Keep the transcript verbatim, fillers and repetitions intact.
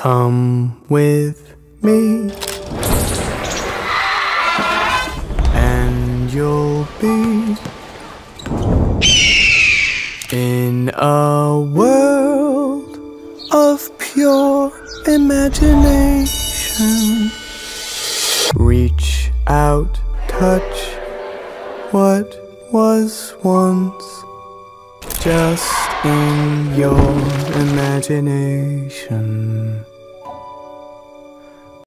Come with me, and you'll be in a world of pure imagination. Reach out, touch what was once just in your imagination.